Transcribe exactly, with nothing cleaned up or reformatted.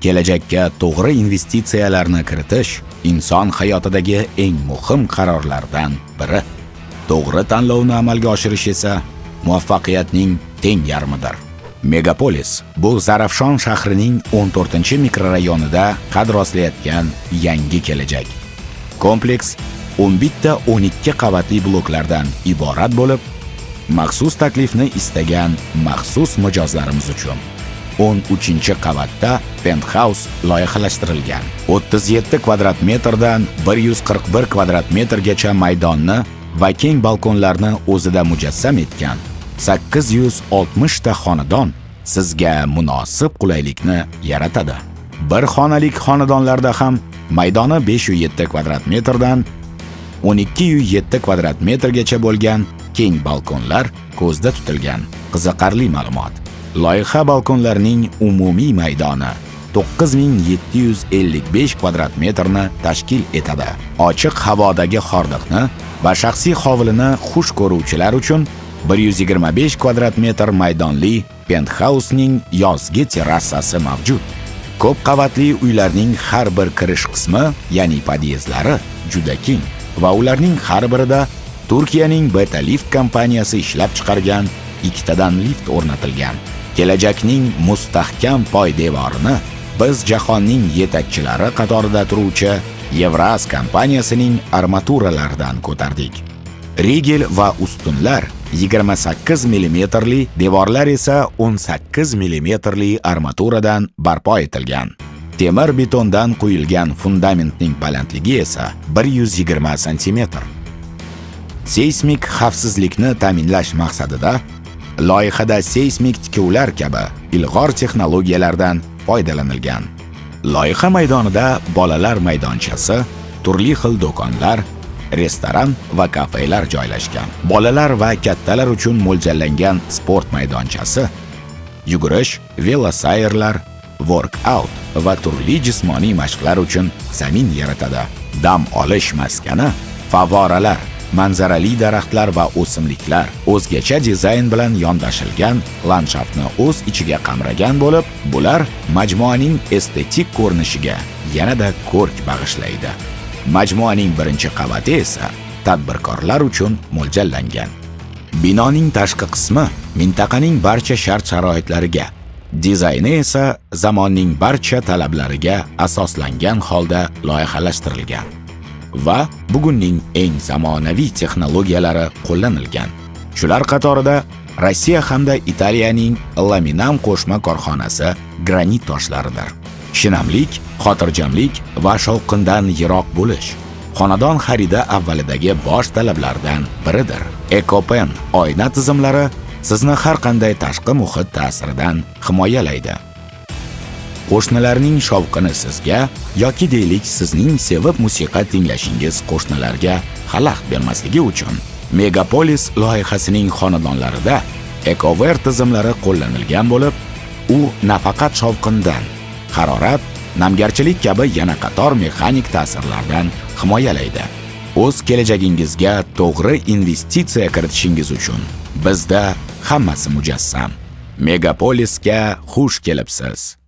Kelajakka to'g'ri investitsiyalarni kiritish inson hayotidagi eng muhim qarorlardan biri. To'g'ri tanlovni amalga oshirish esa muvaffaqiyatning teng yarmidir. Megapolis bu Zarafshon shahrining o'n to'rtinchi mikrorayonida qad rostlayotgan yangi kelajak. Kompleks o'n bitta o'n ikki qavatli bloklardan iborat bo'lib, maxsus taklifni istagan maxsus mijozlarimiz uchun o'n uchinchi qavatda penthouse loyihalashtirilgan. o'ttiz yetti kvadrat metrdan bir yuz qirq bir kvadrat metrgacha maydonni va keng balkonlarni o'zida mujassam etgan sakkiz yuz oltmish ta xonadon sizga munosib qulaylikni yaratadi. Bir xonalik xonadonlarda ham maydoni besh yuz yetti kvadrat metrdan o'n ikki yuz yetti kvadrat metrgacha bo'lgan keng balkonlar ko'zda tutilgan. Qiziqarli ma'lumot. Loyiha balkonlarining umumiy maydoni to'qqiz ming yetti yuz ellik besh kvadrat metrni tashkil etadi. Ochiq havodagi hordiqni va shaxsiy hovlini xush ko'ruvchilar uchun bir yuz yigirma besh kvadrat metr maydonli penthousening yozgi terrasasi mavjud. Ko'p qavatli uylarning har bir kirish qismi, ya'ni podyezdlari juda keng va ularning har birida Turkiyaning Beta Lift kompaniyasi ishlab chiqargan ikkitadan lift o'rnatilgan. Kelajakning mustahkam poydevorini biz jahonning yetakchilari qatorida turuvchi Evraz kompaniyasining armaturalaridan ko'tardik. Rigel va ustunlar yigirma sakkiz millimetrli, devorlar esa o'n sakkiz millimetrli armaturadan barpo etilgan. Temir betondan quyilgan fundamentning balandligi esa bir yuz yigirma santimetr. Seysmik xavfsizlikni ta'minlash maqsadida loyihada seysmik tikuvlar kabi ilg'or texnologiyalardan foydalanilgan. Loyiha maydonida bolalar maydonchasi, turli xil do'konlar, restoran va kafelar joylashgan. Bolalar va kattalar uchun mo'ljallangan sport maydonchasi, yugurish, velosayrlar, workout va turli jismoniy mashqlar uchun zamin yaratadi. Dam olish maskani, favoralar, manzarali daraxtlar va o'simliklar o'zgacha dizayn bilan yondashilgan landshaftni o'z ichiga qamragan bo'lib, bular majmuaning estetik ko'rinishiga yanada ko'rk bag'ishlaydi. Majmuaning birinchi qavati esa tadbirkorlar uchun mo'ljallangan. Binoning tashqi qismi mintaqaning barcha shart-sharoitlariga, dizayni esa zamonning barcha talablariga asoslangan holda loyihalashtirilgan va bugunning eng zamonaviy texnologiyalari qo'llanilgan. Shular qatorida Rossiya hamda Italiyaning Laminam qo'shma korxonasi granit toshlaridir. Shinamlik, xotirjamlik va shovqindan yiroq bo'lish xonadon xaridi avvalidagi bosh talablardan biridir. EcoPen oyna tizimlari sizni har qanday tashqi muhit ta'siridan himoyalaydi. Qo'shnilarning shovqini sizga yoki deylik sizning sevib musiqa tinglashingiz qo'shnilarga xalaqit bermasligi uchun Megapolis loyihasining xonadonlarida EcoWare tizimlari qo'llanilgan bo'lib, u nafaqat shovqindan, harorat, namgarchilik kabi yana qator mexanik ta'sirlardan himoyalaydi. O'z kelajagingizga to'g'ri investitsiya kiritishingiz uchun bizda hammasi mujassam. Megapolisga xush kelibsiz.